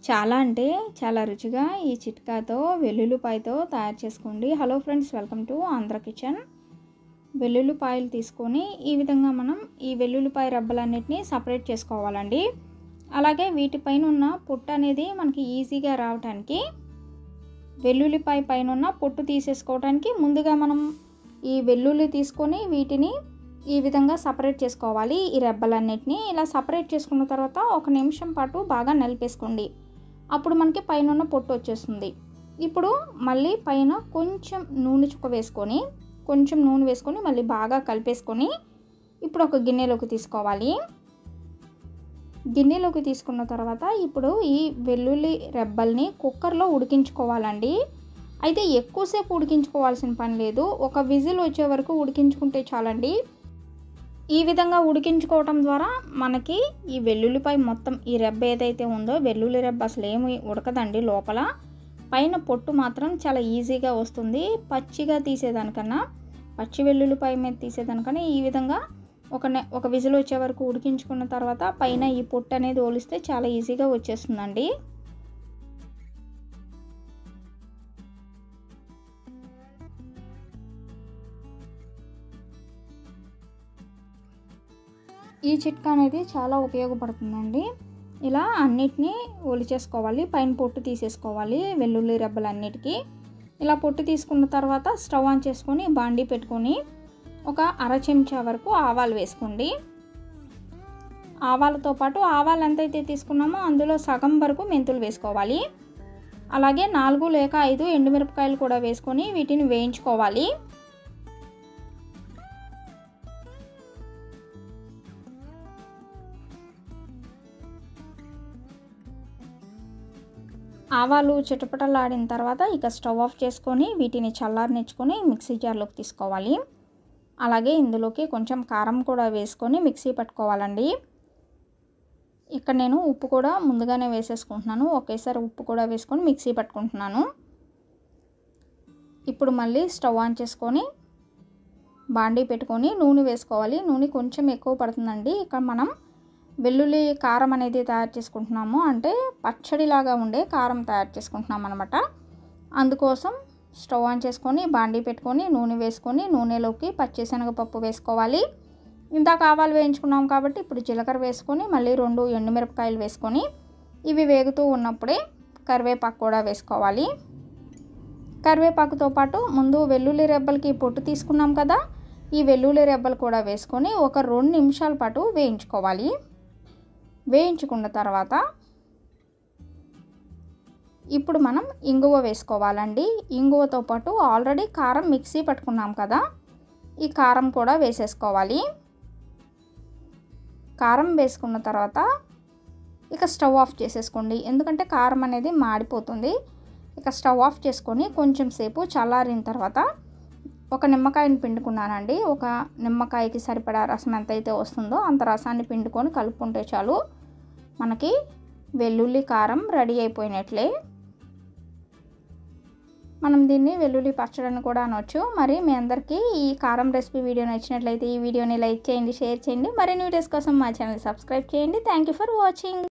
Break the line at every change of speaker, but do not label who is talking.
చాలా అంటే చాలా రుచిగా ఈ చిట్కాతో వెల్లుల్లిపాయతో తయారు చేసుకోండి. Hello friends, welcome to Andhra kitchen. వెల్లుల్లిపాయలు తీసుకొని ఈ విధంగా మనం ఈ వెల్లుల్లిపాయ రబ్బలన్నిటిని సపరేట్ చేసుకోవాలండి. అలాగే వీటిపైన ఉన్న పొట్టు అనేది మనకి ఈజీగా రావడానికి, వెల్లుల్లిపాయ పైన ఉన్న పొట్టు తీసేసుకోవడానికి ముందుగా మనం ఈ వెల్లుల్లి తీసుకొని వీటిని ఈ విధంగా సపరేట్ చేసుకోవాలి. ఈ రెబ్బలన్నిటిని ఇలా సపరేట్ చేసుకున్న తర్వాత 1 నిమిషం పాటు బాగా నలిపేసుకోండి. అప్పుడు మనకి పైన ఉన్న పొట్టు వచ్చేస్తుంది. ఇప్పుడు మళ్ళీ పైన కొంచెం నూనె చుక్క వేసుకొని మళ్ళీ బాగా కలిపేసుకొని ఇప్పుడు ఒక గిన్నెలోకి తీసుకోవాలి. గిన్నెలోకి తీసుకున్న తర్వాత ఇప్పుడు ఈ వెల్లుల్లి రెబ్బల్ని కుక్కర్లో ఉడికించుకోవాలండి. అయితే ఎక్కువసేపు ఉడికించుకోవాల్సిన పని లేదు, ఒక విజిల్ వచ్చే వరకు ఉడికించుకుంటే చాలండి. ఈ విధంగా ఉడికించుకోవటం ద్వారా మనకి ఈ వెల్లుల్లిపాయ మొత్తం ఈ రెబ్బ ఏదైతే ఉందో వెల్లుల్లి రెబ్బ అసలు ఏమి ఉడకదండి. లోపల పైన పొట్టు మాత్రం చాలా ఈజీగా వస్తుంది. పచ్చిగా తీసేదానికన్నా, పచ్చి వెల్లుల్లిపాయ మీద తీసేదానికన్నా ఈ విధంగా ఒక విజిల్ వచ్చే వరకు ఉడికించుకున్న తర్వాత పైన ఈ పొట్టు అనేది ఓలిస్తే చాలా ఈజీగా వచ్చేస్తుందండి. ఈ చిట్కా అనేది చాలా ఉపయోగపడుతుందండి. ఇలా అన్నిటినీ ఒలిచేసుకోవాలి, పైన పొట్టు తీసేసుకోవాలి వెల్లుల్లి రెబ్బలన్నిటికీ. ఇలా పొట్టు తీసుకున్న తర్వాత స్టవ్ ఆన్ చేసుకొని బాండీ పెట్టుకొని ఒక 1/2 చెంచా వరకు ఆవాలు వేసుకోండి. ఆవాలతో పాటు ఆవాలు ఎంతైతే తీసుకున్నామో అందులో సగం వరకు మెంతులు వేసుకోవాలి. అలాగే 4 లేక 5 ఎండుమిరపకాయలు కూడా వేసుకొని వీటిని వేయించుకోవాలి. ఆవాలు చిటపటలాడిన తర్వాత ఇక స్టవ్ ఆఫ్ చేసుకొని వీటిని చల్లారనిచ్చుకొని మిక్సీ జార్లోకి తీసుకోవాలి. అలాగే ఇందులోకి కొంచెం కారం కూడా వేసుకొని మిక్సీ పట్టుకోవాలండి. ఇక్కడ నేను ఉప్పు కూడా ముందుగానే వేసేసుకుంటున్నాను. ఒకేసారి ఉప్పు కూడా వేసుకొని మిక్సీ పట్టుకుంటున్నాను. ఇప్పుడు మళ్ళీ స్టవ్ ఆన్ చేసుకొని బాండీ పెట్టుకొని నూనె వేసుకోవాలి. నూనె కొంచెం ఎక్కువ పడుతుందండి. ఇక్కడ మనం వెల్లుల్లి కారం అనేది తయారు చేసుకుంటున్నాము, అంటే పచ్చడిలాగా ఉండే కారం తయారు చేసుకుంటున్నాం అనమాట. అందుకోసం స్టవ్ ఆన్ చేసుకొని బాండీ పెట్టుకొని నూనె వేసుకొని నూనెలోకి పచ్చిశనగపప్పు వేసుకోవాలి. ఇందాక ఆవాలు వేయించుకున్నాం కాబట్టి ఇప్పుడు జీలకర్ర వేసుకొని మళ్ళీ 2 ఎండుమిరపకాయలు వేసుకొని ఇవి వేగుతూ ఉన్నప్పుడే కరివేపాకు కూడా వేసుకోవాలి. కరివేపాకుతో పాటు ముందు వెల్లుల్లి రెబ్బలకి పొట్టు తీసుకున్నాం కదా, ఈ వెల్లుల్లి రెబ్బలు కూడా వేసుకొని ఒక 2 నిమిషాల పాటు వేయించుకోవాలి. వేయించుకున్న తర్వాత ఇప్పుడు మనం ఇంగువ వేసుకోవాలండి. ఇంగువతో పాటు ఆల్రెడీ కారం మిక్సీ పట్టుకున్నాం కదా, ఈ కారం కూడా వేసేసుకోవాలి. కారం వేసుకున్న తర్వాత ఇక స్టవ్ ఆఫ్ చేసేసుకోండి, ఎందుకంటే కారం అనేది మాడిపోతుంది. ఇక స్టవ్ ఆఫ్ చేసుకొని కొంచెం సేపు చల్లారిన తర్వాత ఒక నిమ్మకాయని పిండుకున్నానండి. ఒక నిమ్మకాయకి సరిపడా రసం ఎంతైతే వస్తుందో అంత రసాన్ని పిండుకొని కలుపుకుంటే చాలు, మనకి వెల్లుల్లి కారం రెడీ అయిపోయినట్లే. మనం దీన్ని వెల్లుల్లి పచ్చడిని కూడా అనొచ్చు. మరి మీ అందరికీ ఈ కారం రెసిపీ వీడియో నచ్చినట్లయితే ఈ వీడియోని లైక్ చేయండి, షేర్ చేయండి. మరిన్ని వీడియోస్ కోసం మా ఛానల్ సబ్స్క్రైబ్ చేయండి. Thank you for watching.